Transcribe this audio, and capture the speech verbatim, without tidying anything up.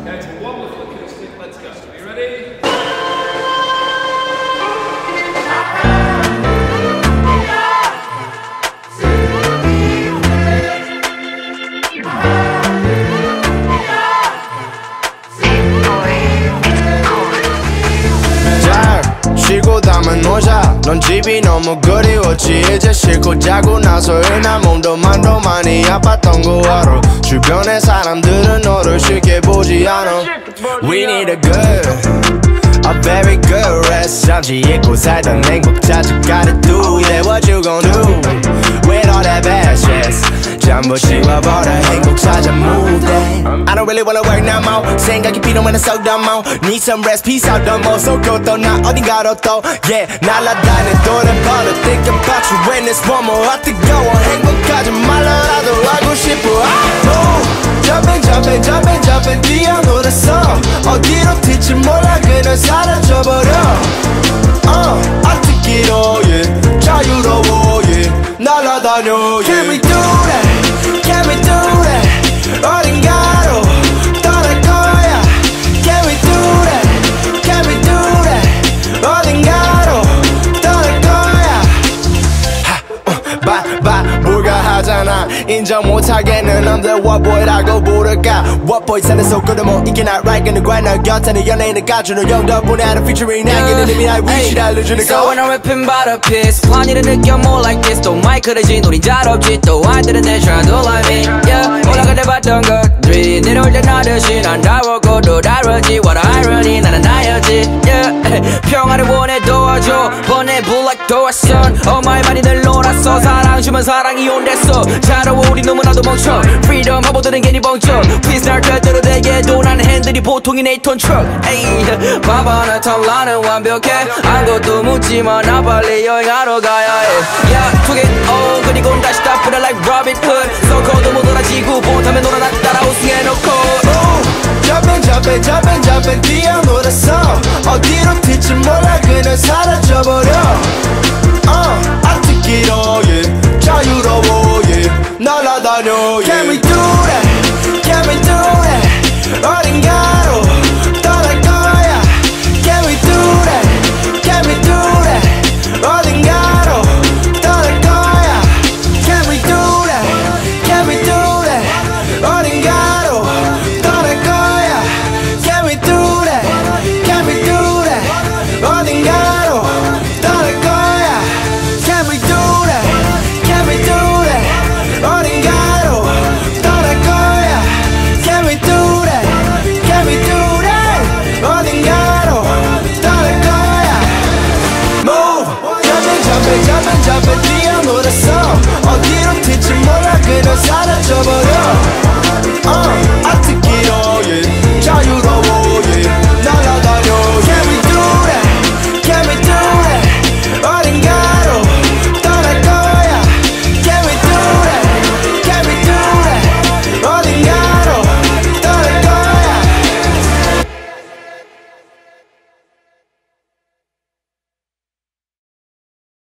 Guys, one with acoustic. Let's go. Are you ready? 쉬고 담은 노자 넌 집이 너무 그리웠지 이제 싣고 자고 나서 일나 몸도 만도 많이 아팠던 거 알아 주변의 사람들은 너를 쉽게 보지 않아 We need a good, a very good rest 잠시 잊고 살던 행복 찾아가려 do Yeah, what you gon' do with all that bad shit 전부 지워버려 행복 찾아 move that I don't really wanna work no more 생각이 필요한 속 the more Need some rest, peace out the more 쏘고 또 나 어딘가로 또 Yeah, 날아다니 돌아버려 Think about you when it's one more 아 뜨거워 행복하지 말라라도 하고 싶어 I Jumping, jumping, jumping, jumping 뛰어놀았어 어디로 튈지 몰라 그냥 사라져버려 uh, 안 듣기로 yeah 자유로워 yeah 날아다녀 yeah Can we do that? Can we do that? 어딘가로 떠날 거야 Can we do that? Can we do that? 어딘가로 떠날 거야 바, 바, 뭘가 하잖아 인정 못하겠는 놈들 what boy라고 부를까 What boy 사는 속으로 뭐 이게 not right 근데 관나 곁에는 연예인을 까주는 형 덕분에 하는 featuring 나기는 의미 날 위치 알려주는 거 So when I'm rapping about a piss 환희를 느껴 more like this 또 마이크를 진 우린 잘 없지 또 아이들은 내 trying like me yeah 올라갈 때 봤던 것들이 내려올 때 나듯이 난 다웠고 또 다르지 What a irony 나는 나였지 yeah 평화를 원해 도와줘 번에 black door sun Oh my 많이 늘 놀았어 사랑 주면 사랑이 온댔어 자라워 우리 너무나도 멍청 Freedom 바보들은 괜히 벙쳐 Please 날 절대로 되게도 나는 핸들이 보통인 에이 톤 트럭 에이 바보는 텀라는 완벽해 아무것도 묻지마 나 빨리 여행하러 가야 해 Yeah, took it all 그리고 다시 다 뿌려 like Robin Hood So cold 못 놀아지고 못하면 놀아 나 따라 우승해놓고 Jumping, jumping, jumping, jumping